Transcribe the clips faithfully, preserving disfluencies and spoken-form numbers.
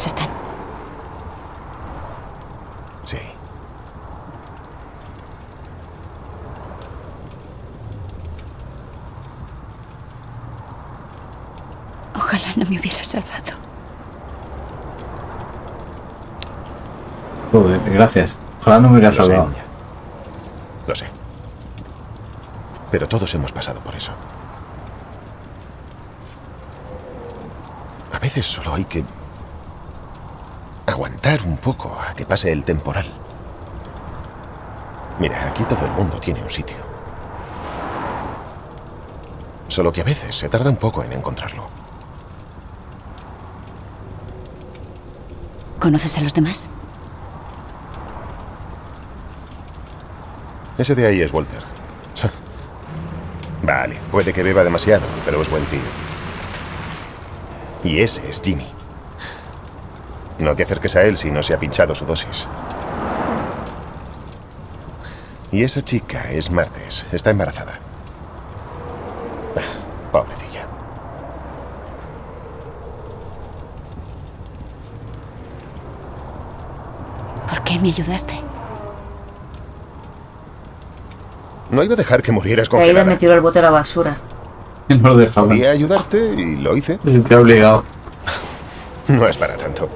¿Seguros están? Sí. Ojalá no me hubiera salvado. Joder, gracias. Ojalá no me hubiera Lo sé, salvado. niña. Lo sé. Pero todos hemos pasado por eso. A veces solo hay que aguantar un poco a que pase el temporal. Mira, aquí todo el mundo tiene un sitio. Solo que a veces se tarda un poco en encontrarlo. ¿Conoces a los demás? Ese de ahí es Walter. Vale, puede que beba demasiado, pero es buen tío. Y ese es Jimmy. No te acerques a él si no se ha pinchado su dosis. Y esa chica es Martes. Está embarazada. Ah, pobrecilla. ¿Por qué me ayudaste? No iba a dejar que murieras Aida congelada. me tiró el bote a la basura. No lo dejaba. Podía ayudarte y lo hice. Me sentía obligado. No es para tanto.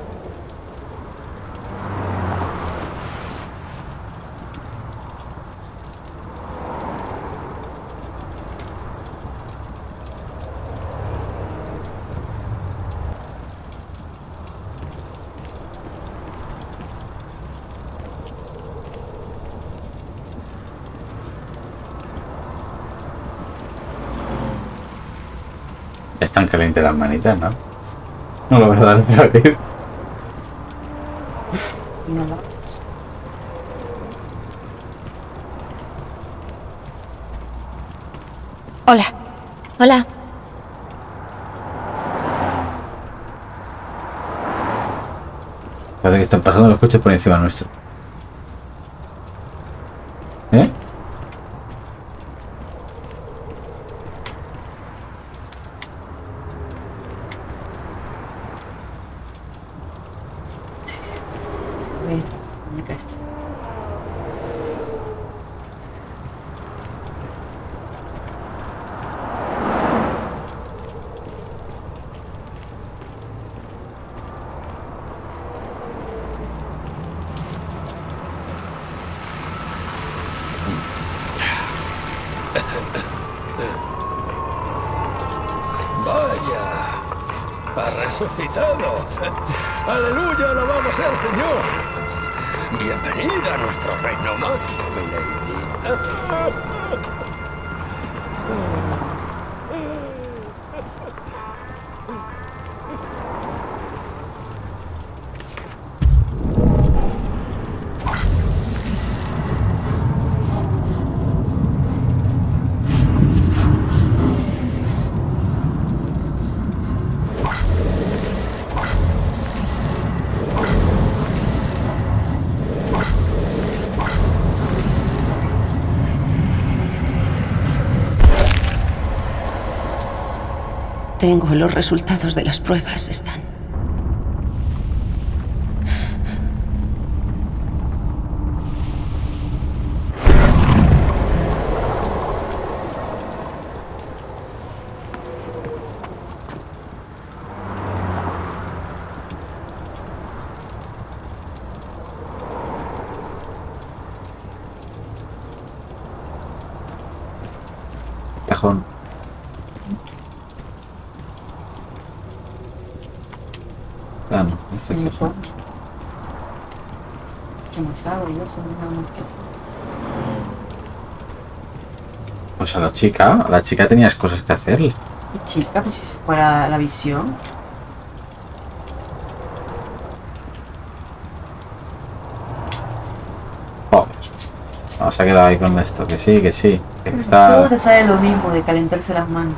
Están calientes las manitas, ¿no? No lo voy a dar otra vez. No, no. Hola. Hola. Parece que están pasando los coches por encima nuestro. ¿Eh? A ver, ¿dónde cae esto? Vaya, ha resucitado. Aleluya, alabado sea el Señor. Bienvenida a nuestro reino mágico, mi lady. Tengo los resultados de las pruebas, Stan. Cajón. Ah, no, este Sí, cajón. ¿Qué más hago yo? Son una mosca. Pues a la chica, a la chica tenías cosas que hacerle. Y chica, pues si se fuera la visión. Joder. No, se ha quedado ahí con esto, que sí, que sí. Que Todo está... te sale lo mismo de calentarse las manos.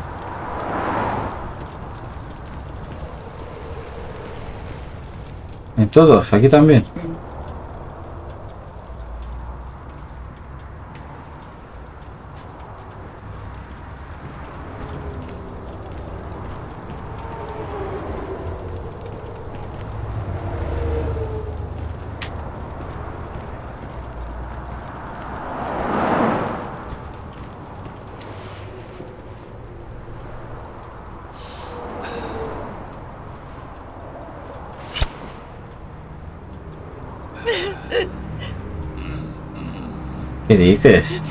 En todos, aquí también. ¿Qué dices?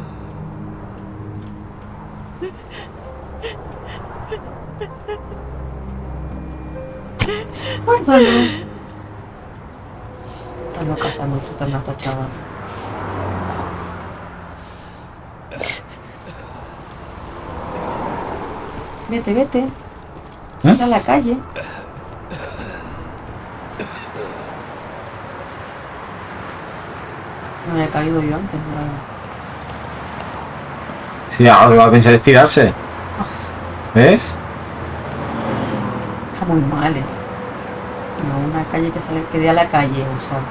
Guárdalo. Está loca esa noche, está esta chaval. Vete, vete. ¿Eh? Esa a la calle. No había caído yo antes, ¿no? Sí, ahora lo que va a pensar es tirarse. ¿Ves? Está muy mal, eh. No, una calle que sale, que dé a la calle, o sea.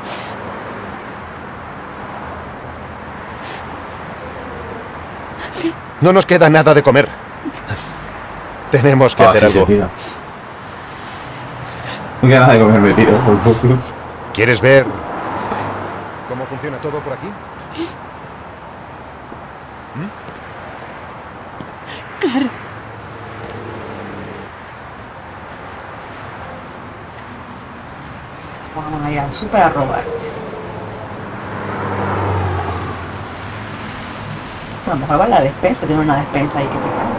No nos queda nada de comer. Tenemos que Ah, hacer sí, se algo. tira. No queda nada de comer, me tiro. Por poco. ¿Quieres ver cómo funciona todo por aquí? Claro. Vamos a ir al súper a robar. A lo mejor va a la despensa, tiene una despensa ahí que te cae.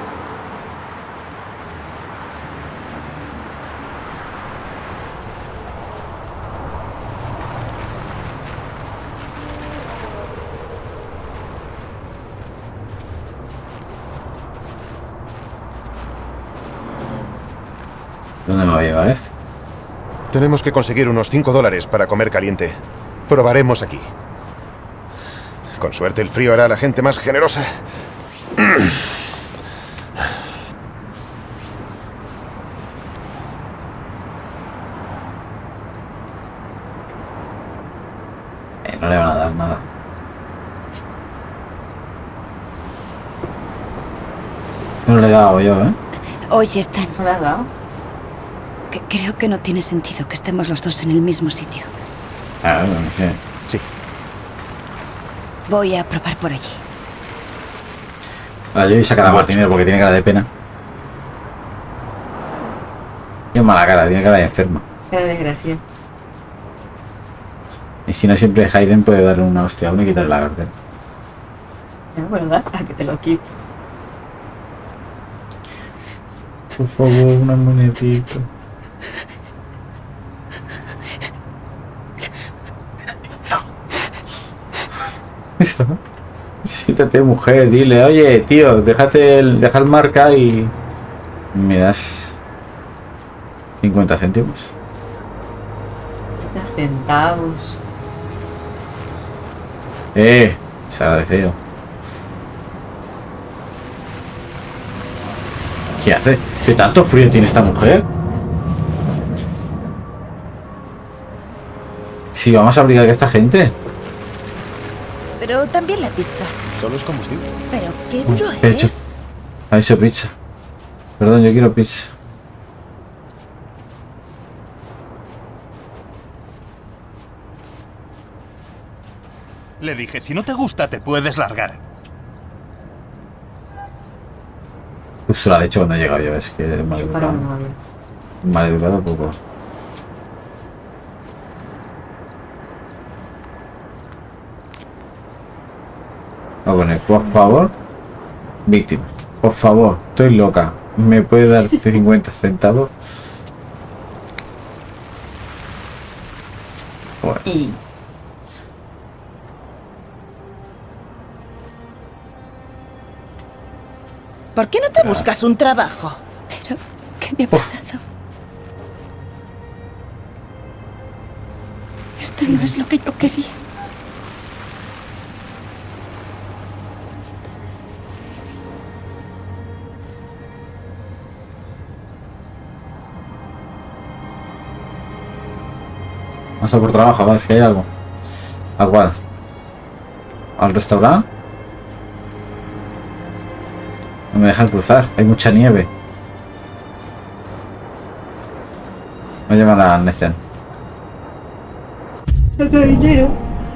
¿Dónde me va a llevar este? Tenemos que conseguir unos cinco dólares para comer caliente. Probaremos aquí. Con suerte el frío hará a la gente más generosa. Eh, no le van a dar nada. No le he dado yo, ¿eh? Oye, Stan, ¿No le has dado? que creo que no tiene sentido que estemos los dos en el mismo sitio. Ah, no sé. Sí. Voy a probar por allí. Ahora yo voy a sacar a Martínez porque tiene cara de pena. Tiene mala cara, tiene cara de enferma. Qué desgracia. Y si no, siempre Hayden puede darle una hostia a uno y quitarle la cartera. Es verdad, a que te lo quito. Por favor, una monedita. Siéntate, mujer, dile, oye, tío, déjate el, deja el marca y me das cincuenta céntimos. treinta centavos. Eh, se agradece yo. ¿Qué hace? ¿Qué tanto frío tiene esta mujer? Si vamos a abrigar a esta gente. Pero también la pizza. Solo es combustible. Pero qué duro He hecho. es. Ha hecho pizza. Perdón, yo quiero pizza. Le dije, si no te gusta, te puedes largar. Justo lo ha dicho cuando he llegado yo, es que mal Qué para educado. no había. Mal educado poco. Voy a poner, por favor, víctima. Por favor, estoy loca. ¿Me puede dar cincuenta centavos? Bueno, Y ¿Por qué no te buscas un trabajo? Pero, ¿qué me ha pasado? Esto no es lo que yo quería. vamos a por trabajo, a ver si hay algo. ¿A cuál? ¿Al restaurante? No me dejan cruzar, hay mucha nieve. Voy a llamar a Nathan. saca dinero.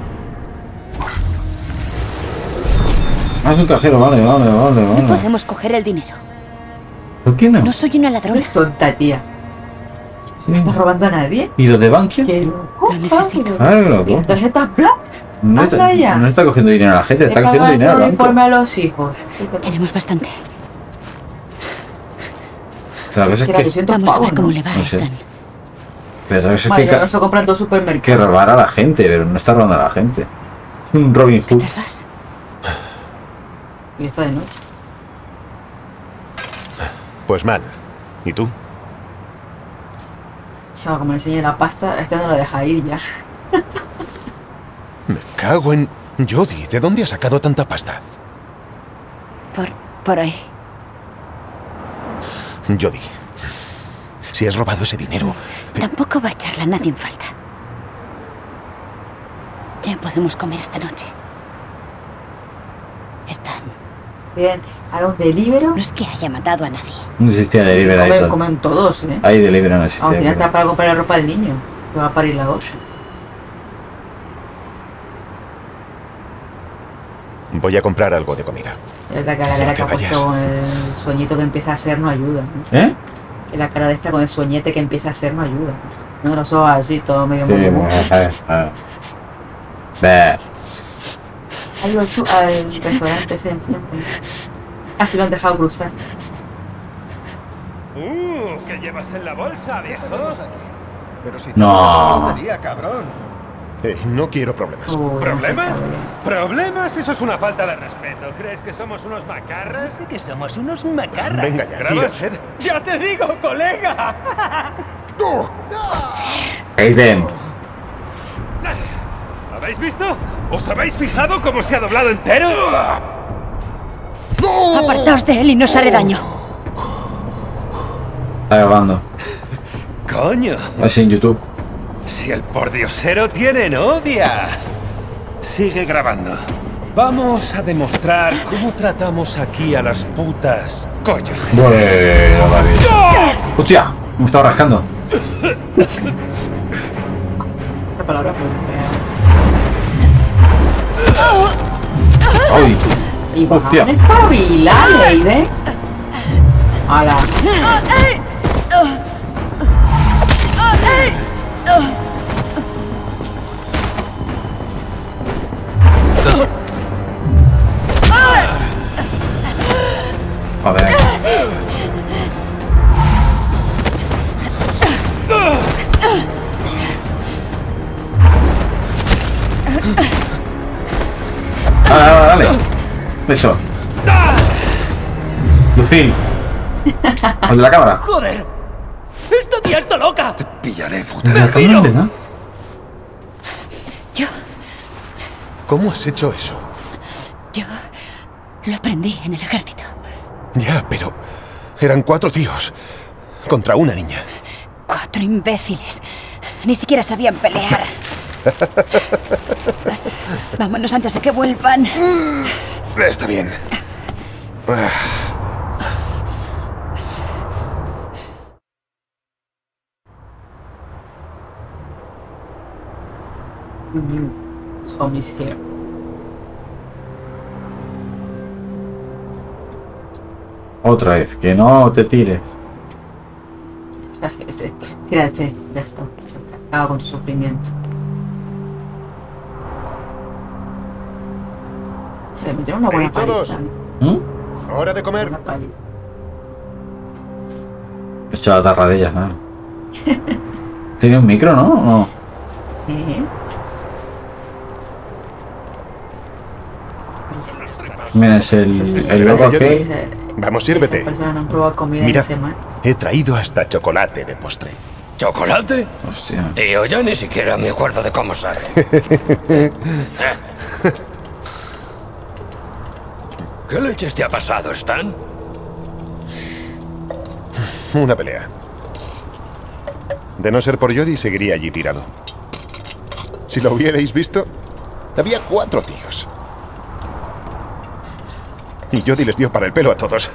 Ah, es un cajero, vale, vale, vale, No vale. podemos coger el dinero. ¿Por qué no? No soy una No ladrona. es tonta, tía. Sí. ¿No estás robando a nadie? ¿Y los de Bankia? ¡Qué loco! Lo necesito. Claro que ¿Y loco. las tarjetas Black? No está, Anda ya. no está cogiendo dinero a la gente, está He cogiendo pagado dinero al el banco. uniforme a los hijos. Tenemos bastante. O sea, a veces Será que, doscientos Vamos a ver pavos, cómo ¿no? le va a No sé. Stan. pero a veces Vale, que, ya ca- no se compran todo que supermercado. robar a la gente, pero no está robando a la gente. Es un Robin ¿Qué Hood. tal vas? Y está de noche. Pues mal. ¿Y tú? Ya, como le enseñé la pasta, este no lo deja ir ya. Me cago en... Jodie, ¿de dónde has sacado tanta pasta? Por, por ahí. Jodie, si has robado ese dinero... Tampoco va a echarla a nadie en falta. Ya podemos comer esta noche. Stan, Bien, ahora un delibero. no es que haya matado a nadie. No existía delivery ahí. Comen, todo. comen todos, ¿eh? Ahí delivery no existía. Aunque ya pero- está para comprar la ropa del niño. Que va a parir la otra. Voy a comprar algo de comida. Es verdad que la No cara te que ha vayas. puesto con el sueñito que empieza a hacer no ayuda. ¿no? ¿Eh? Que la cara de esta con el sueñete que empieza a hacer no ayuda. No, los ojos así, todo medio Sí, mono. bueno, a ver, a ver. Ve. Ha ido al, su- al restaurante ese enfrente. Ah, sí lo han dejado cruzar. Uh, ¿qué llevas en la bolsa, viejo? Pero si No. te cabrón. Eh, no quiero problemas. Uy, no sé, ¿Problemas? cabrón. ¿Problemas? Eso es una falta de respeto. ¿Crees que somos unos macarras? Que somos unos macarras. Venga ya, ¿Grabas, tío. Ed? ¡Ya te digo, colega! Aiden. ¿Habéis visto? ¿Os habéis fijado cómo se ha doblado entero? Apartaos de él y no os haré daño. Está grabando. ¡Coño! Así en YouTube. Si el pordiosero tiene novia. Sigue grabando. Vamos a demostrar cómo tratamos aquí a las putas. Coño. Bueno, vale. ¡Hostia! Me estaba rascando. Esta palabra pues, ¡Ay! Y Hostia. bajan espabilar, Leide. ¡Hala! Joder. Vale, vale, vale. Eso. Lucille. ¿El de la cámara? ¡Joder! ¡Esta tía está loca! Pillaré, puta. ¿El de la cámara, verdad? Yo, ¿Cómo has hecho eso? yo lo aprendí en el ejército. Ya, pero... Eran cuatro tíos. Contra una niña. Cuatro imbéciles. Ni siquiera sabían pelear. Vámonos antes de que vuelvan. Está bien. Ah. New zombies here. Otra vez, que no te tires. O sea, que ese- Tírate, ya está. Se acaba con tu sufrimiento. Le metieron una buena Hey, todos. paliza. ¿Mm? Hora de comer. Una paliza. He hecho la tarra de ellas, ¿no? Tiene un micro, ¿no? No. ¿Eh? Mira, es el, Sí, sí, el esa- logo yo aquí. ese- Vamos, esa sírvete. persona no prueba comida Mira, en semana. he traído hasta chocolate de postre. ¿Chocolate? Hostia. Tío, yo ni siquiera me acuerdo de cómo sabe. ¿Qué leches te ha pasado, Stan? Una pelea. De no ser por Jodie, seguiría allí tirado. Si lo hubierais visto, había cuatro tíos. Y Jodie les dio para el pelo a todos.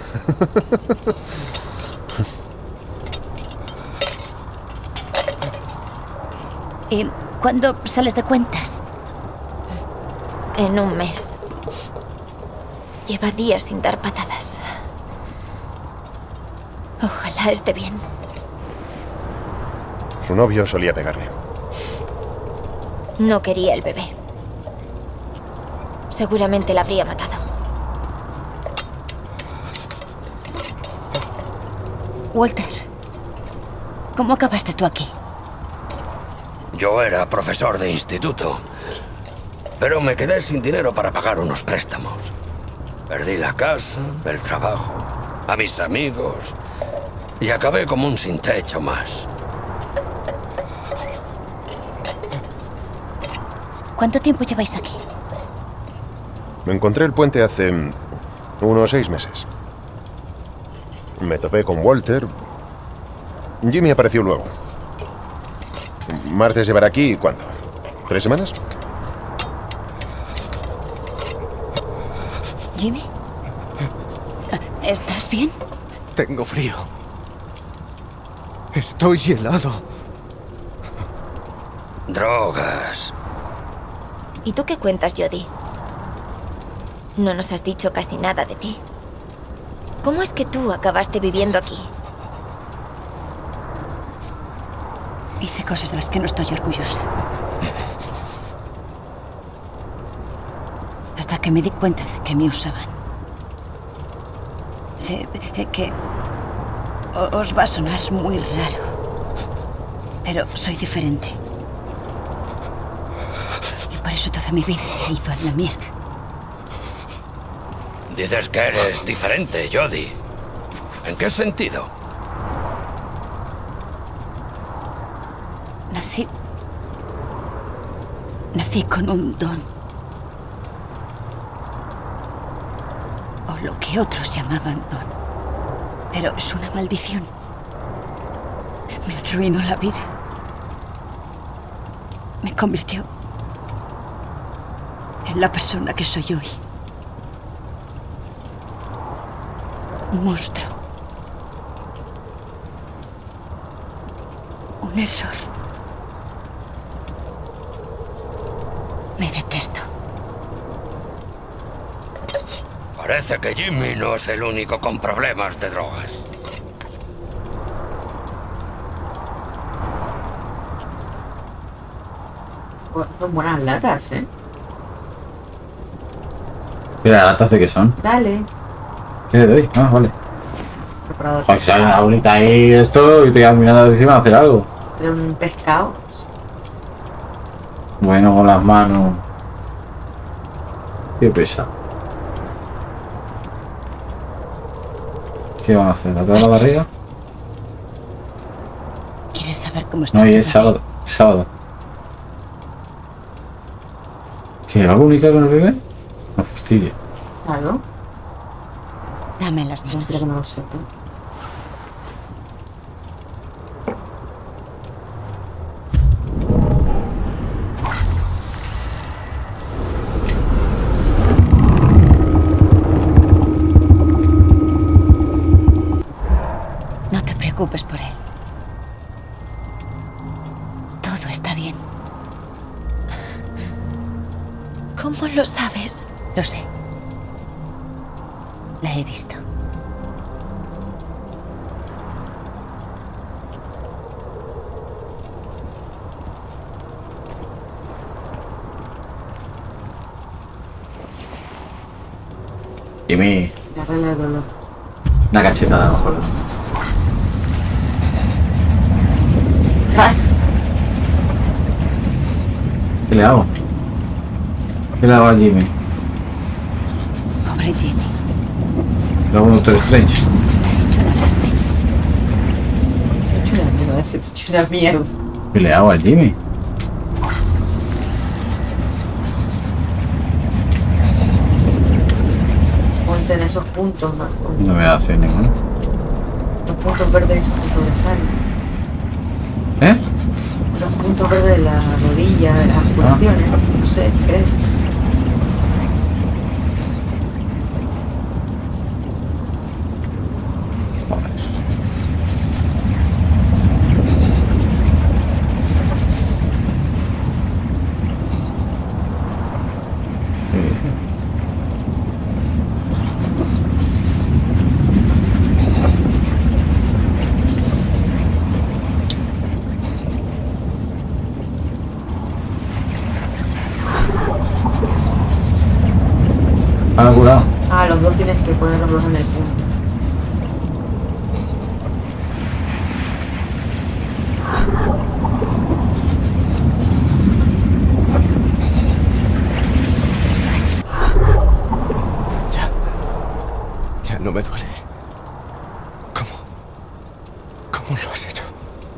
¿Y cuándo sales de cuentas? En un mes. Lleva días sin dar patadas. Ojalá esté bien. Su novio solía pegarle. No quería el bebé. Seguramente la habría matado. Walter, ¿cómo acabaste tú aquí? Yo era profesor de instituto, pero me quedé sin dinero para pagar unos préstamos. Perdí la casa, el trabajo, a mis amigos y acabé como un sin techo más. ¿Cuánto tiempo lleváis aquí? Me encontré el puente hace mm, unos seis meses. Me topé con Walter. Jimmy apareció luego. Martes llevará aquí, ¿cuánto? ¿Tres semanas? ¿Jimmy? ¿Estás bien? Tengo frío. Estoy helado. Drogas. ¿Y tú qué cuentas, Jodie? No nos has dicho casi nada de ti. ¿Cómo es que tú acabaste viviendo aquí? Hice cosas de las que no estoy orgullosa. Hasta que me di cuenta de que me usaban. Sé que os va a sonar muy raro, pero soy diferente. Y por eso toda mi vida se ha ido a la mierda. Dices que eres diferente, Jodie. ¿En qué sentido? Nací... Nací con un don. O lo que otros llamaban don. Pero es una maldición. Me arruinó la vida. Me convirtió en la persona que soy hoy. Un monstruo. Un error. Me detesto. Parece que Jimmy no es el único con problemas de drogas. Son buenas latas, ¿eh? Mira, latas de qué son. Dale. ¿Qué le doy? Ah, vale. Preparador. Joder, que sale una bolita ahí esto y te quedas mirando encima a hacer algo. Será un pescado. Bueno, con las manos. Qué pesa. ¿Qué van a hacer? ¿A toda la barriga? ¿Quieres saber cómo está? No, y tu es bebé? sábado. Es sábado. ¿Qué? ¿Algo única con el bebé? No fastidie. Claro. Dame las manos. Siempre que no lo sepa. No te preocupes por él. Todo está bien. ¿Cómo lo sabes? Lo sé. La he visto. Jimmy, Le arregla el dolor. una cachetada mejor. ¡Ay! ¿Qué le hago? ¿Qué le hago a Jimmy? Pobre Jimmy. ¿Le hago un Doctor Strange? Está hecho una lástima. Te he hecho una mierda, ese te he hecho una mierda. ¿Qué le hago a Jimmy? Ponte en esos puntos, ¿no? No me hace ninguno. Los puntos verdes esos que sobresalen. ¿Eh? Los puntos verdes de la rodilla, de las articulaciones. No sé, ¿qué es? Joder. ¿Qué dice? poner los dos en el punto. Ya. Ya no me duele. ¿Cómo? ¿Cómo lo has hecho?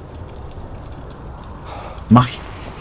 Magia.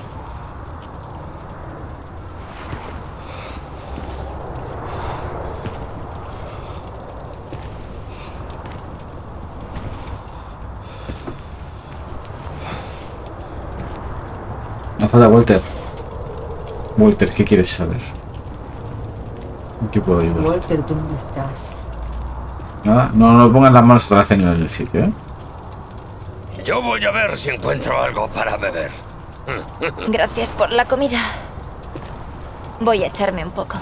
No falta Walter. Walter, ¿qué quieres saber? ¿En qué puedo ayudar? Walter, ¿dónde estás? Nada, no, no pongas las manos otra vez en el sitio, ¿eh? Yo voy a ver si encuentro algo para beber. Gracias por la comida. Voy a echarme un poco.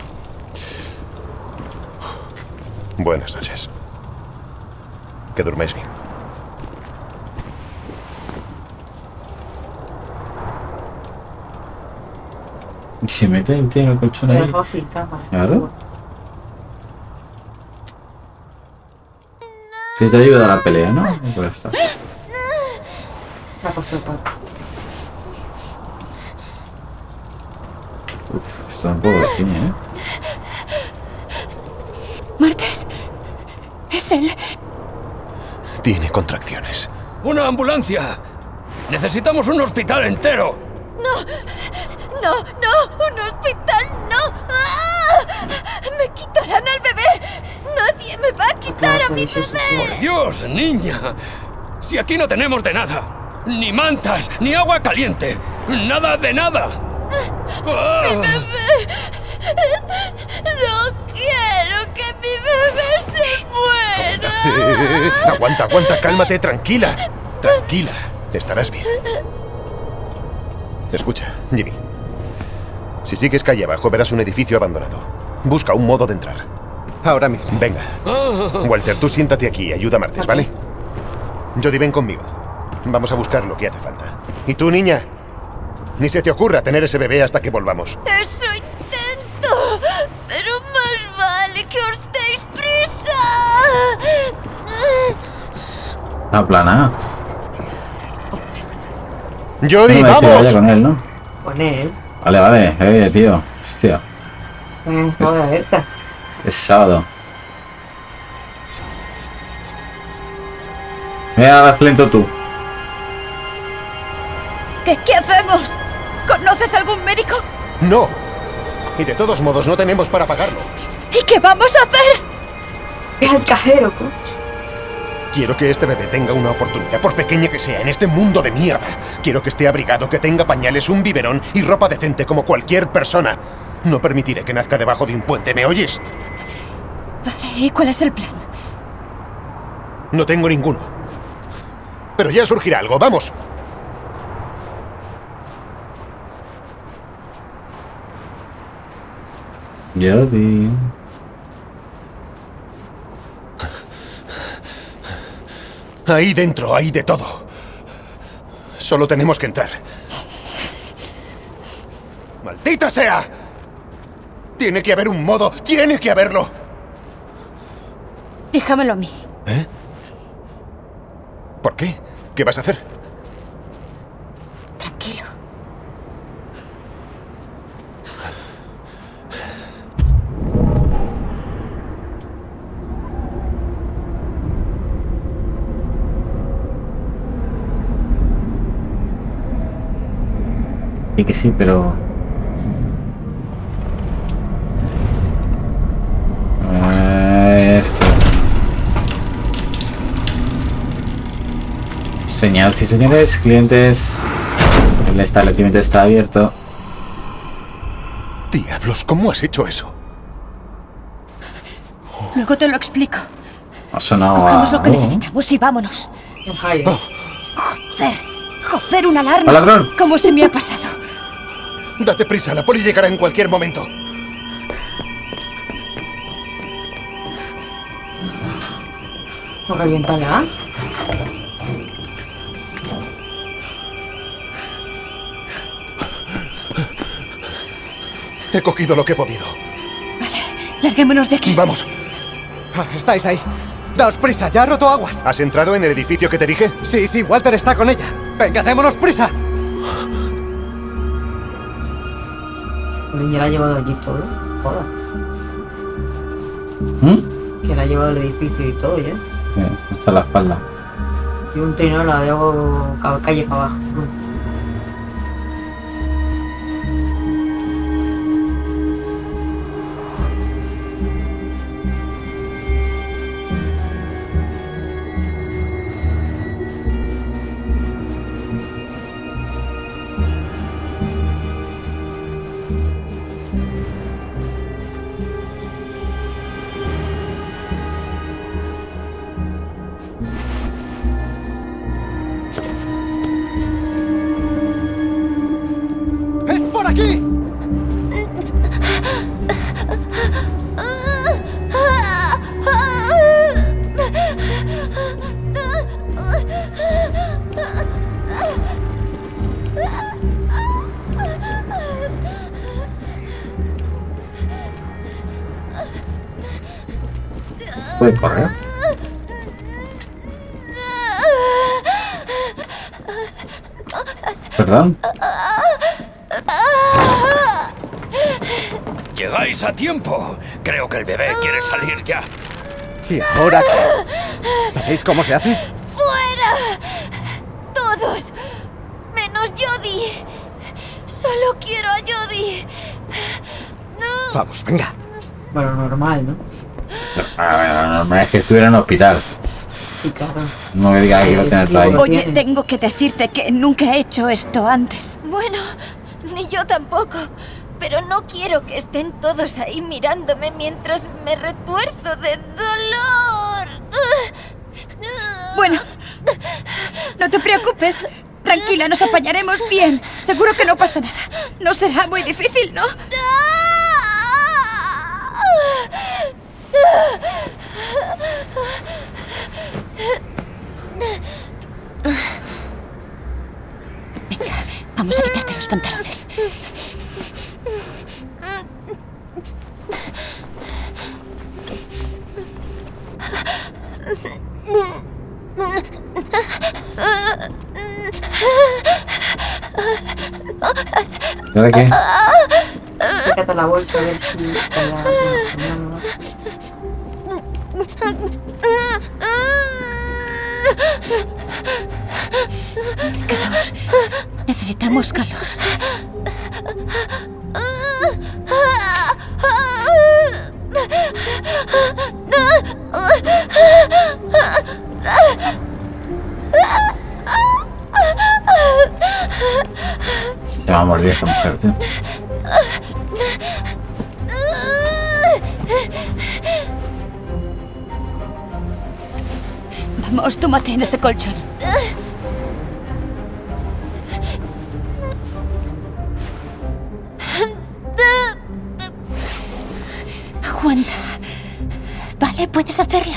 Buenas noches. Que durmáis bien. Y se mete en el colchón Me ahí. dejó sin cama. Claro. Si te ayuda a la pelea, ¿no? Pues está. Se ha puesto el pato. Uf, esto da un poco de cine, ¿eh? Martes. Es él. Tiene contracciones. ¡Una ambulancia! ¡Necesitamos un hospital entero! No, no, un hospital, no. ¡Ah! Me quitarán al bebé. Nadie me va a quitar a mi bebé. ¡Por Dios, niña! Si aquí no tenemos de nada. Ni mantas, ni agua caliente. Nada de nada. ¡Ah! Mi bebé. No quiero que mi bebé se muera. Eh, aguanta, aguanta, cálmate, tranquila. Tranquila, estarás bien. Escucha, Jimmy. Si sigues calle abajo, verás un edificio abandonado. Busca un modo de entrar. Ahora mismo. Venga. Walter, tú siéntate aquí y ayuda a Martes, ¿vale? Jodie, ven conmigo. Vamos a buscar lo que hace falta. ¿Y tú, niña? Ni se te ocurra tener ese bebé hasta que volvamos. Eso intento. Pero más vale que os deis prisa. Aplana. Jodie, No me ha dicho que vamos. vaya con él, ¿no? Con él. Vale, vale. Eh, tío. Hostia. Está en estado de alerta. Es sábado. Mira, vas lento tú. ¿Qué, ¿Qué hacemos? ¿Conoces algún médico? No. Y de todos modos, no tenemos para pagarlo. ¿Y qué vamos a hacer? Es el cajero, pues. Quiero que este bebé tenga una oportunidad, por pequeña que sea, en este mundo de mierda. Quiero que esté abrigado, que tenga pañales, un biberón y ropa decente como cualquier persona. No permitiré que nazca debajo de un puente, ¿me oyes? Vale, ¿y cuál es el plan? No tengo ninguno. Pero ya surgirá algo, vamos. Jodie. Ahí dentro hay de todo. Solo tenemos que entrar. ¡Maldita sea! Tiene que haber un modo, tiene que haberlo. Déjamelo a mí. ¿Eh? ¿Por qué? ¿Qué vas a hacer? Tranquilo. Y que sí, pero... Esto es. Señal, sí señores, clientes. El establecimiento está abierto. Diablos, ¿cómo has hecho eso? Luego te lo explico. Ha sonado Cogemos a... lo que oh. necesitamos y vámonos. El Jaime. Oh, Joder, joder, una alarma. ¡Al ladrón! ¿Cómo se me ha pasado? date prisa, la poli llegará en cualquier momento. No revienta ya. He cogido lo que he podido. Larguémonos de aquí. Vamos. Ah, estáis ahí. Daos prisa, ya ha roto aguas. ¿Has entrado en el edificio que te dije? Sí, sí, Walter está con ella. Venga, démonos prisa. El niño la ha llevado allí todo. Joder. ¿Mm? Que la ha llevado al edificio y todo, ¿ya? Sí, hasta la espalda. Y un trineo la debo calle para abajo. ¡Es por aquí! ¿Puede correr? ¿Perdón? Llegáis a tiempo. Creo que el bebé quiere salir ya. ¿Y ahora qué? ¿Sabéis cómo se hace? ¡Fuera! Todos. Menos Jodie. Solo quiero a Jodie. Vamos, venga. Bueno, normal, ¿no? Ah, lo normal es que estuviera en el hospital. Sí, claro. No me digas que lo tienes ahí. Oye, tengo que decirte que nunca he hecho esto antes. Bueno, ni yo tampoco. Pero no quiero que estén todos ahí mirándome mientras me retuerzo de dolor. Bueno, no te preocupes. Tranquila, nos apañaremos bien. Seguro que no pasa nada. No será muy difícil, ¿no? Venga, vamos a quitarte los pantalones. ¿Y ahora qué? Sácate la bolsa a ver si te la... Calor. Necesitamos calor. Se va a morir esta mujer, tío. Vamos, túmate en este colchón. Aguanta. Vale, puedes hacerlo.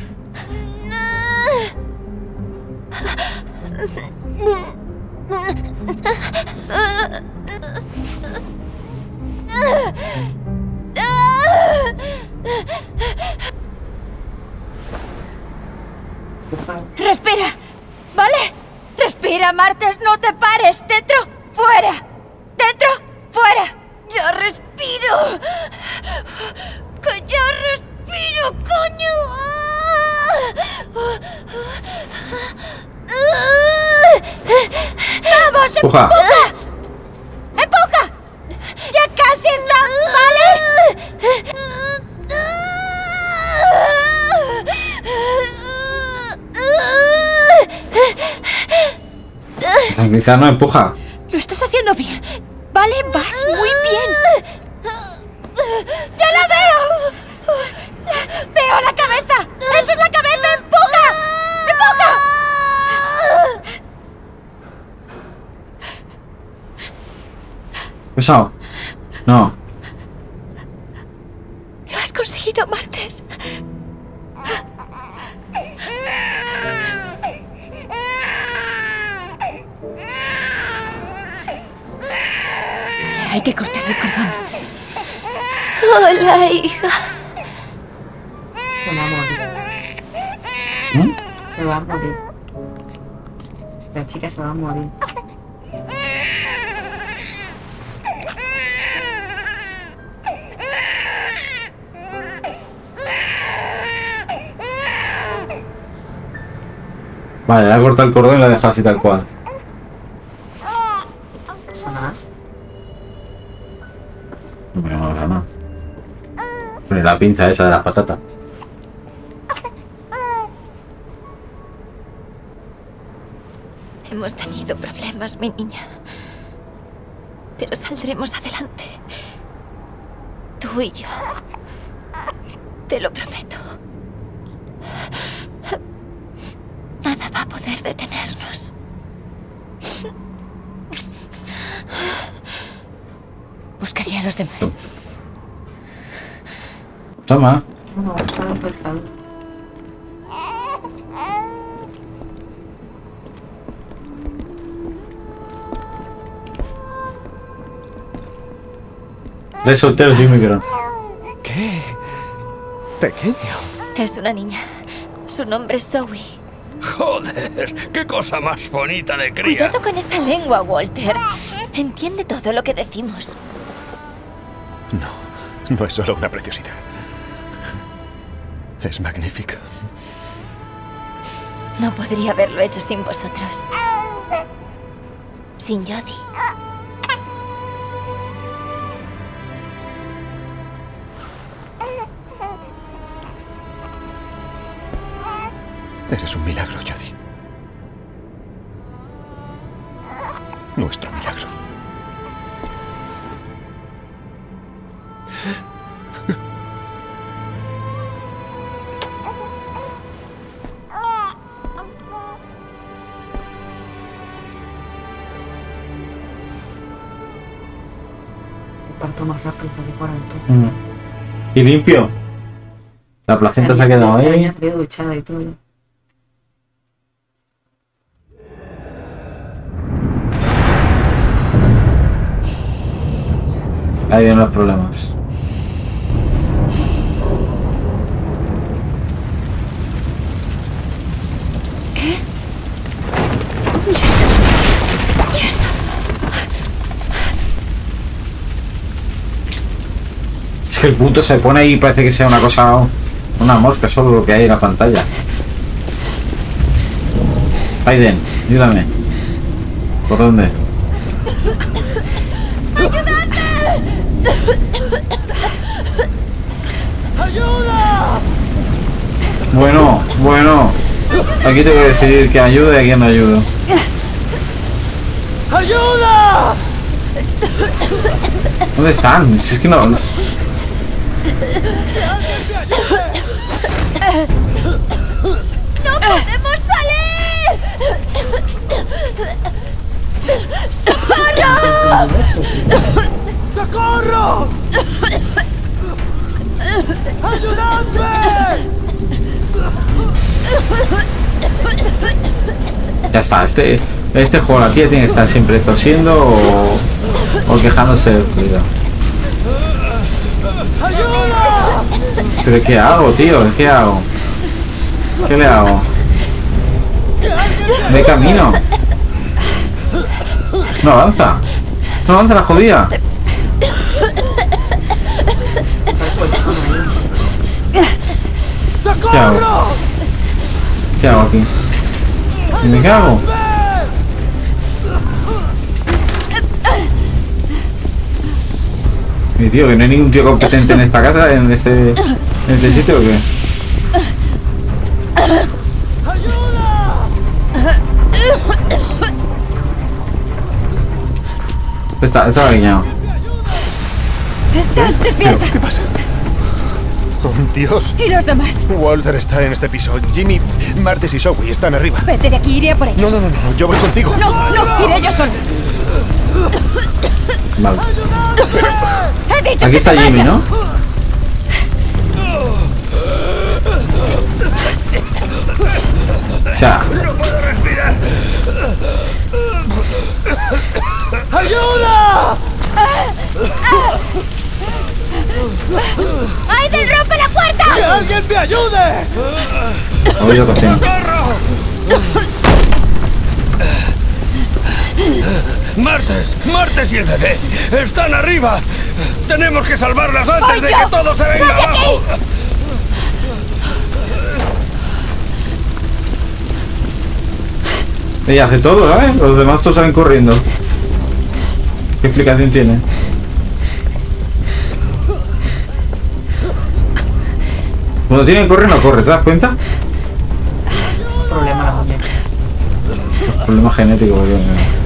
Respira, ¿vale? Respira, Martes, no te pares. Dentro, fuera. Dentro, fuera. ¡Ya respiro! ¡Que ya respiro, coño! ¡Vamos, Empuja. empuja! ¡Empuja! ¡Ya casi está, ¿vale? Tranquilizar, no empuja. Lo estás haciendo bien. Vale, vas muy bien. ¡Ya la veo! La- ¡Veo la cabeza! ¡Eso es la cabeza! ¡Empuja! ¡Empuja! Pesado. No. Lo has conseguido, Martes. Hay que cortar el cordón. Hola, hija. Con amor. ¿Mm? Se va a morir. La chica se va a morir. Vale, le ha cortado el cordón y la ha dejado así tal cual. Eso nada. No me llama nada. Pone la pinza esa de las patatas. Hemos tenido problemas, mi niña. Pero saldremos adelante. Tú y yo. Te lo prometo. Nada va a poder detenernos. Buscaré a los demás. Toma. No, está despertado. Tres solteros y un micro. ¿Qué? Pequeño. Es una niña. Su nombre es Zoe. Joder, qué cosa más bonita de cría. Cuidado con esa lengua, Walter. Entiende todo lo que decimos. No, no es solo una preciosidad. Es magnífica. No podría haberlo hecho sin vosotros. Sin Jodie. Eres un milagro, Jodie. Nuestro milagro. Parto más rápido que por alto. Mm. Y limpio. La placenta se ha quedado ahí. Ya salido duchada y todo. Ahí vienen los problemas. ¿Qué? Es que el punto se pone ahí y parece que sea una cosa... Una mosca, solo lo que hay en la pantalla. Aiden, ayúdame. ¿Por dónde? ¡Ayuda! Bueno, bueno. Aquí tengo que decidir quién ayuda y a quién no ayudo. ¡Ayuda! ¿Dónde están? Si es que no... ¡No podemos salir! ¡Socorro! ¡Ayudadme! Ya está, este, este juego la tía tiene que estar siempre tosiendo o, o quejándose del fluido. ¡Ayuda! ¿Pero qué hago, tío? ¿Qué hago? ¿Qué le hago? De camino. No avanza. No avanza la jodida. ¿Qué hago? ¿Qué hago aquí? ¿Me qué hago? Mi tío, que no hay ningún tío competente en esta casa, en este, en este sitio, ¿o qué? Está, está guiñado. ¡Está despierta! ¿Qué pasa? Oh, Dios. ¿Y los demás? Walter está en este piso. Jimmy, Martes y Zoe están arriba. Vete de aquí, iré a por ellos. No, no, no, no. Yo voy contigo. No, no, iré yo solo. Vale. He dicho Aquí que está te Jimmy, vayas. ¿no? O sea, ¡Ayuda! ¡Aiden, rompe la puerta! ¡Que alguien me ayude! Oído cocina. ¡Martes! ¡Martes y el bebé! ¡Están arriba! ¡Tenemos que salvarlas antes de que todo se venga abajo! Ella hace todo, ¿sabes? Los demás todos salen corriendo. ¿Qué explicación tiene? Cuando tienen que correr, no corre, ¿te das cuenta? Problema la muñeca. Problema genético, yo.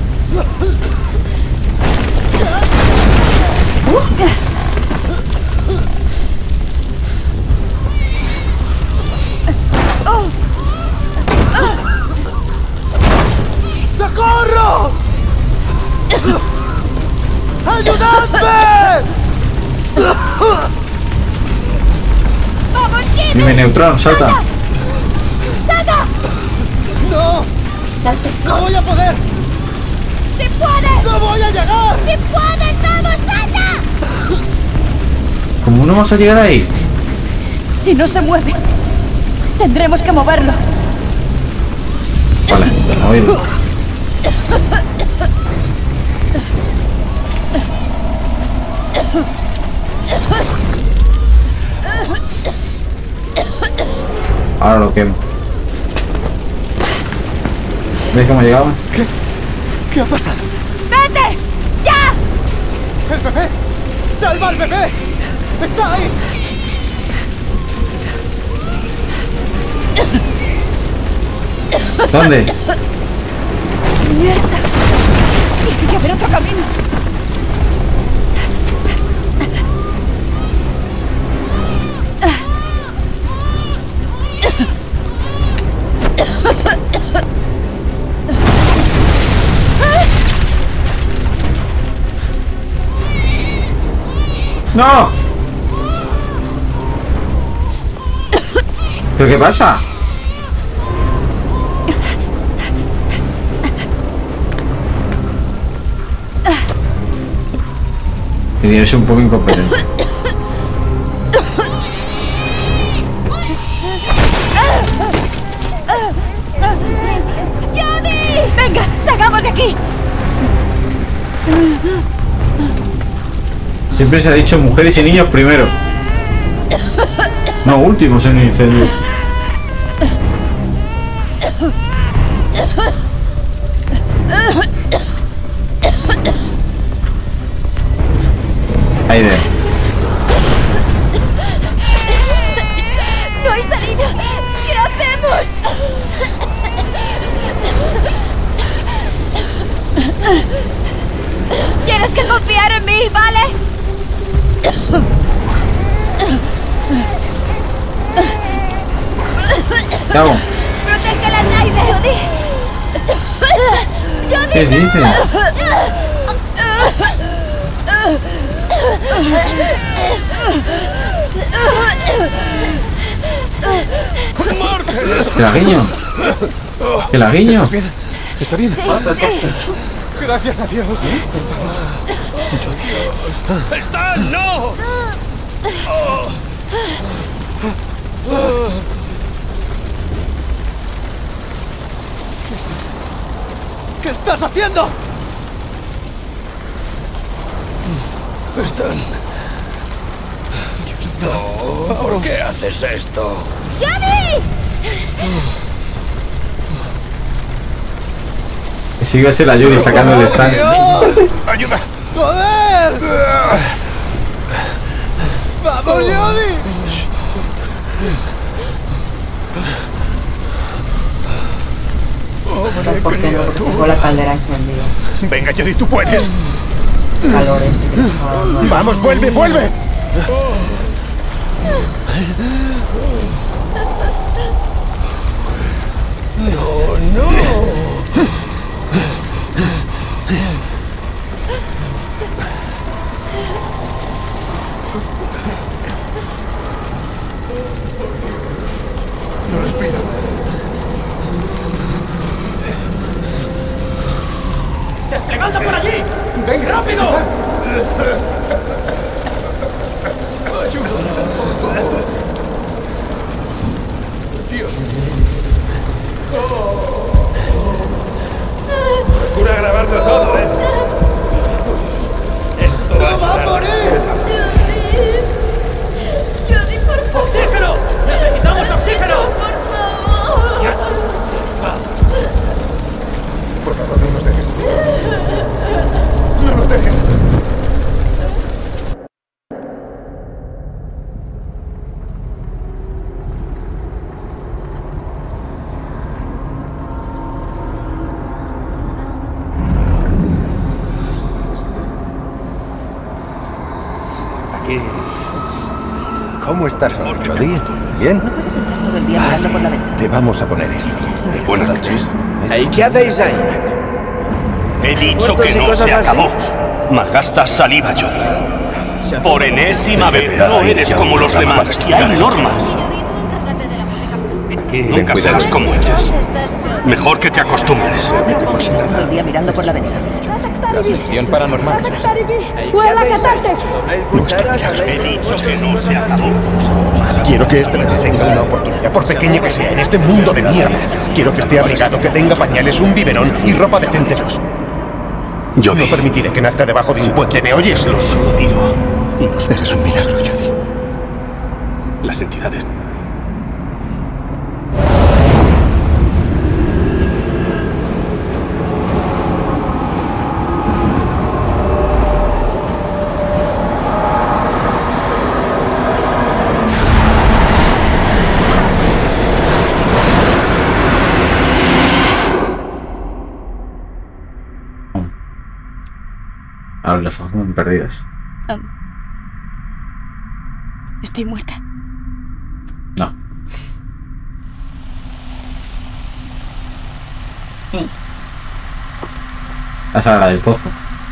¡Socorro! ¡Ayudadme! ¡Vamos, Jimmy! Dime, Neutron, salta. ¡Salta! ¡No! Salte. ¡No voy a poder! ¡Si puedes! ¡No voy a llegar! ¡Si puedes! ¡Vamos, salta! ¿Cómo no vas a llegar ahí? Si no se mueve, tendremos que moverlo. Vale, oído. Ahora lo quemo. ¿Ves cómo llegamos? ¿Qué? ¿Qué ha pasado? ¡Vete! ¡Ya! ¡El bebé! ¡Salva al bebé! ¡Está ahí! ¿Dónde? ¡Mierda! Tiene que haber otro camino. ¡No! ¿Pero qué pasa? Que debe ser un poco incompetente. ¡Jodie! ¡Venga, salgamos de aquí! Siempre se ha dicho mujeres y niños primero. No, últimos en el incendio. Aire. ¡No hay salida! ¿Qué hacemos? Tienes que confiar en mí, ¿vale? ¿Qué hago? ¡Protege las Aide! ¡Jodie! ¡Jodie, ¿Qué dices? ¿Que la guiño? ¿Que la guiño? ¿Estás bien? ¿Está bien? Gracias a Dios. ¡Están! ¡No! ¿Qué estás haciendo? Están... No, ¿por qué haces esto? ¡Jodie! Que si iba a ser la Judy sacando el stand. ¡Ayuda! ¡Joder! ¡Vamos, Jodie! ¿Por qué no? Porque se fue la caldera encendida. Venga, Jodie, tú puedes. Calores. ¡Vamos, vuelve, vuelve! ¡No, no! No respira. ¡Desplegando por allí! ¡Ven rápido! Dios. Procura grabarlo todo, ¿eh? Esto va a morir. Jody, por favor. ¡Oxígeno! ¡Necesitamos oxígeno! Por favor. Por favor, no nos dejes. No nos dejes. ¿Cómo estás hoy, Jody? ¿Bien? No puedes estar todo el día mirando por la ventana. Te vamos a poner esto. Buenas noches. ¿Y qué hacéis ahí? He dicho ¿Muertos que y no cosas se así? acabó. Malgastas saliva, Jody. Por enésima vez, no eres como los demás. Y hay normas. Nunca serás como ellas. Mejor que te acostumbres. No puedes estar todo el día mirando por la ventana. La sección paranormal. He dicho que no se acabó. Quiero que este bebé tenga una oportunidad, por pequeña que sea, en este mundo de mierda. Quiero que esté abrigado, que tenga pañales, un biberón y ropa decente. Jody. No permitiré que nazca debajo de un puente, ¿me oyes? Lo solo digo. Eres un milagro, Jody. Las entidades. Ahora las ojos muy perdidas. Um, ¿Estoy muerta? No. La saga del pozo.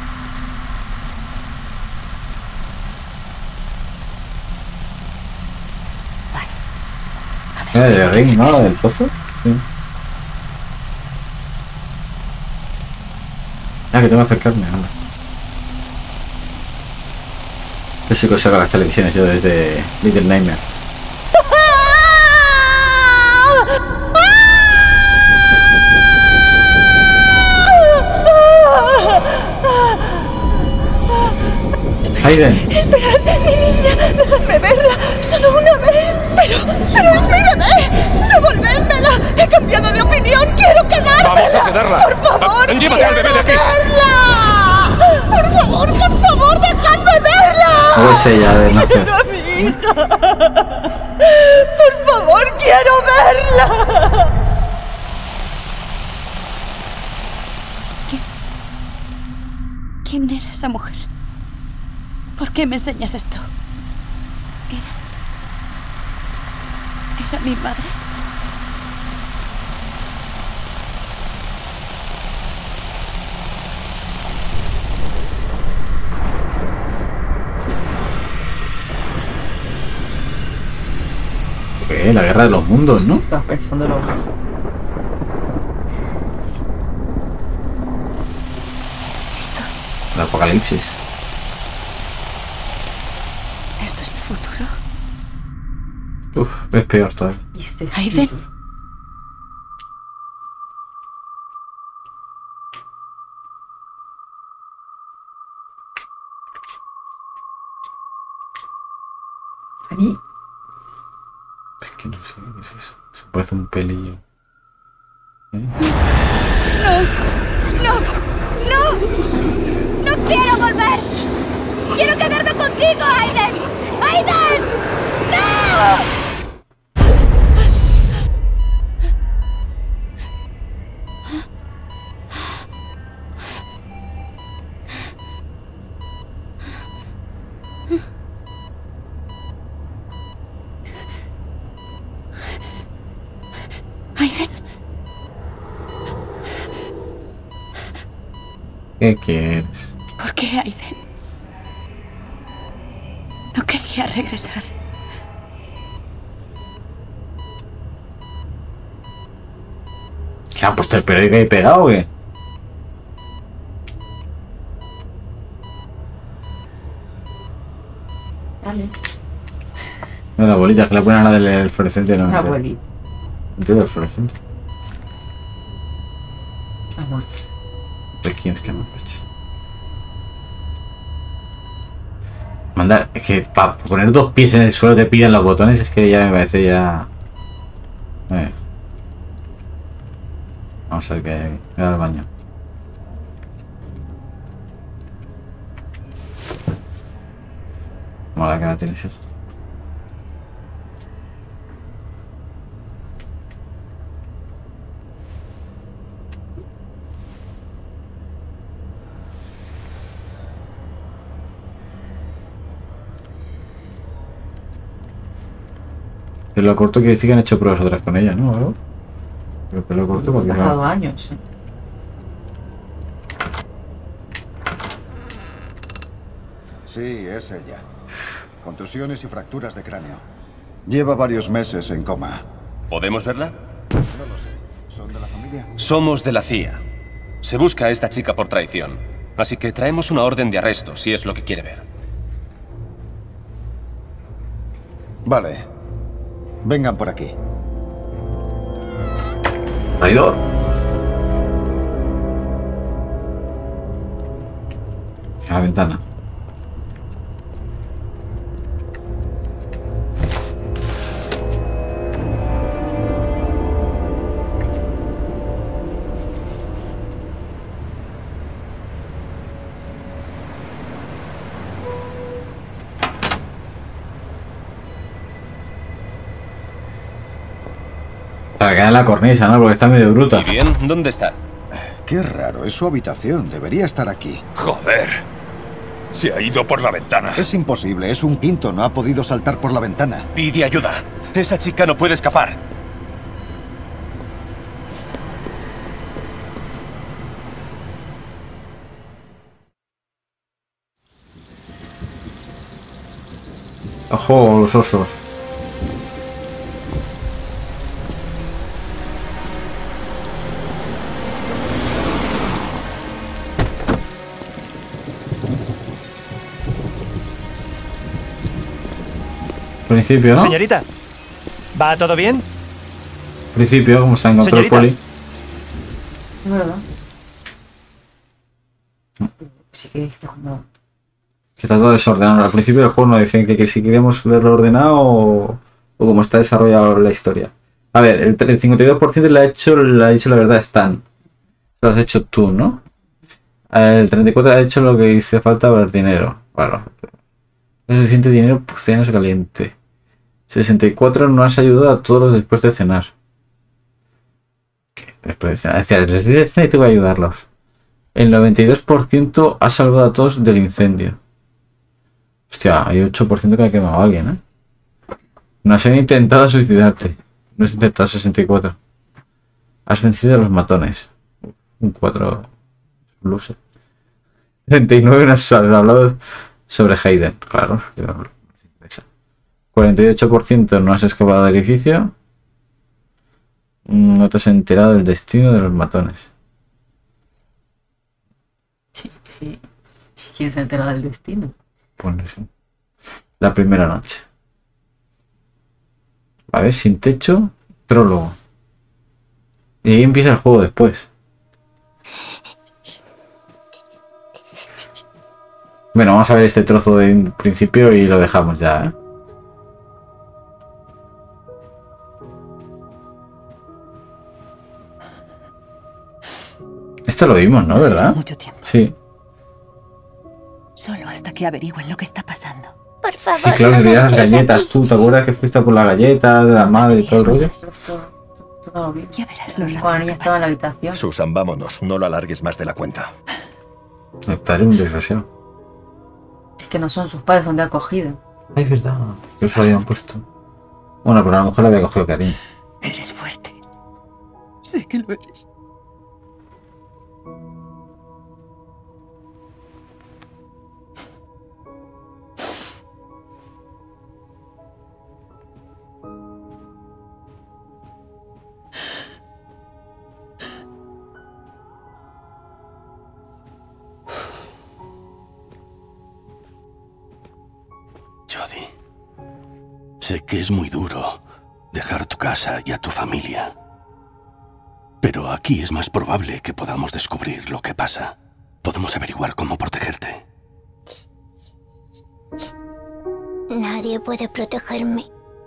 A ver, ¿Eh, de Ring, no? ¿Del pozo? Sí. Ah, que tengo que acercarme ahora. Yo sé que saco las televisiones yo desde Little Nightmare. Hayden. Esperad, mi niña, dejadme verla, solo una vez. Pero, pero es mi bebé. Devolvédmela. He cambiado de opinión. Quiero quedármela. Vamos a sedarla. Por favor, Llévate al bebé de aquí. verla. Por favor, por favor, dejadme verla. ¿Cómo es ella de nacer? Quiero a mi hija. Por favor, quiero verla. ¿Quién era esa mujer? ¿Por qué me enseñas esto? ¿Era... ¿Era mi madre? ¿Qué? La guerra de los mundos, ¿no? Estás pensando lo Esto... El apocalipsis. ¿Esto es el futuro? Uf, es peor todavía. ¿Aiden? ¿Ani? Es que no sé qué es eso. Se parece un pelillo. ¿Eh? ¡No! ¡No! ¡No quiero volver! ¡Quiero quedarme contigo, Aiden! ¡Aiden! ¡No! Aiden. ¿Qué quieres? ¿Por qué, Aiden? No quería regresar. ¿Qué han puesto el periódico ahí pegado o qué? Dale. No, la bolita, que la ponen a la del fluorescente, no. Una no, bolita. no, del fluorescente. Ha muerto. Requiem que me peche. Mandar, es que para poner dos pies en el suelo te piden los botones, es que ya me parece ya... Eh. Vamos a ver qué hay aquí. Voy al baño. Mola que no tienes eso. Pelo corto quiere decir que han hecho pruebas otras con ella, ¿no? ¿Algo? Pero pelo corto porque... Ha pasado años, ¿eh? Sí, es ella. Contusiones y fracturas de cráneo. Lleva varios meses en coma. ¿Podemos verla? No lo sé. ¿Son de la familia? Somos de la C I A. Se busca a esta chica por traición. Así que traemos una orden de arresto, si es lo que quiere ver. Vale. Vengan por aquí. Traidor. A la ventana. Para quedar en la cornisa, ¿no? Porque está medio bruta. ¿Y bien? ¿Dónde está? Qué raro, es su habitación. Debería estar aquí. Joder. Se ha ido por la ventana. Es imposible, es un quinto. No ha podido saltar por la ventana. Pide ayuda. Esa chica no puede escapar. Ojo, los osos. Principio, ¿no? Señorita, ¿va todo bien? Principio, como se ha encontrado el poli. Es verdad. Sí que está como... Que está todo desordenado. Al principio del juego nos decían que, que si queríamos verlo ordenado o, o como está desarrollado la historia. A ver, el, el cincuenta y dos por ciento le ha hecho, le ha dicho la verdad Stan. Lo has hecho tú, ¿no? El treinta y cuatro por ciento ha hecho lo que hizo falta para el dinero. Bueno. No es suficiente dinero, pues cena se caliente. sesenta y cuatro no has ayudado a todos los después de cenar. ¿Qué? Después de cenar. Decía, después de cenar y tengo que ayudarlos. El noventa y dos por ciento ha salvado a todos del incendio. Hostia, hay ocho por ciento que ha quemado a alguien, ¿eh? No has intentado suicidarte. No has intentado sesenta y cuatro. Has vencido a los matones. Un cuatro. Loser. treinta y nueve no has hablado sobre Hayden. Claro, no les interesa. cuarenta y ocho por ciento no has escapado del edificio. No te has enterado del destino de los matones. ¿Quién se ha enterado del destino? Pues no sé. La primera noche. A ver, sin techo, prólogo. Y ahí empieza el juego después. Bueno, vamos a ver este trozo de principio y lo dejamos ya, ¿eh? Esto lo vimos, ¿no? ¿Verdad? Mucho tiempo. Sí. Solo hasta que averigüen lo que está pasando. Por favor, Sí, claro, no que me las dejes galletas, aquí. tú, ¿te acuerdas que fuiste por la galleta de la madre y todo el rollo? Todo bien. Ya verás lo rápido Cuando ella que estaba en la pasa. habitación. Susan, vámonos. No lo alargues más de la cuenta. Me parece un desgraciado. Es que no son sus padres, son de acogida. Ay, es verdad. Eso lo habían puesto. Bueno, pero a lo mejor le había cogido cariño. Eres fuerte. Sé que lo eres. Jodie, sé que es muy duro dejar tu casa y a tu familia. Pero aquí es más probable que podamos descubrir lo que pasa. Podemos averiguar cómo protegerte. Nadie puede protegerme.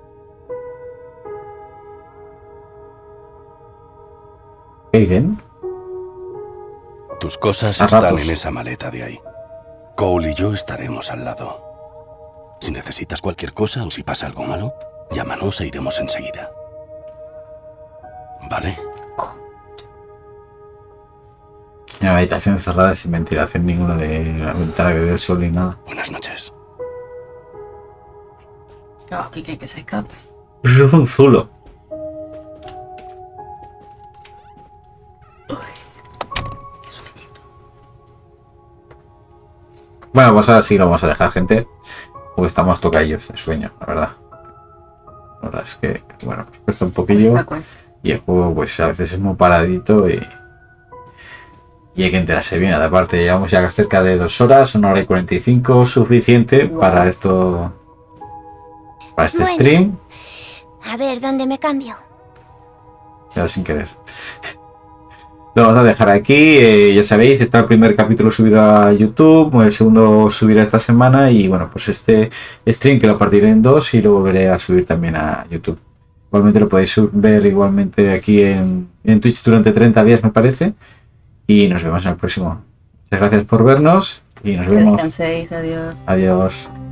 ¿Qué dicen? Tus cosas A están ratos. en esa maleta de ahí. Cole y yo estaremos al lado. Si necesitas cualquier cosa o si pasa algo malo, llámanos e iremos enseguida. ¿Vale? Una habitación cerrada sin ventilación ninguna de la ventana que dé el sol ni nada. Buenas noches. No, que, que, que se escape. Es un zulo. Bueno, pues ahora sí lo vamos a dejar, gente. Porque estamos tocadillos de sueño, la verdad. La verdad es que, bueno, pues cuesta un poquillo. Y el juego, pues a veces es muy paradito y. Y hay que enterarse bien. Aparte, llevamos ya cerca de dos horas, una hora y cuarenta y cinco, suficiente wow. para esto. Para este bueno, stream. A ver, ¿dónde me cambio? Ya sin querer. Lo vamos a dejar aquí. Eh, ya sabéis, está el primer capítulo subido a YouTube. El segundo subirá esta semana. Y bueno, pues este stream que lo partiré en dos y lo volveré a subir también a YouTube. Igualmente lo podéis ver igualmente aquí en, en Twitch durante treinta días, me parece. Y nos vemos en el próximo. Muchas gracias por vernos y nos Que vemos. descanséis, adiós. Adiós.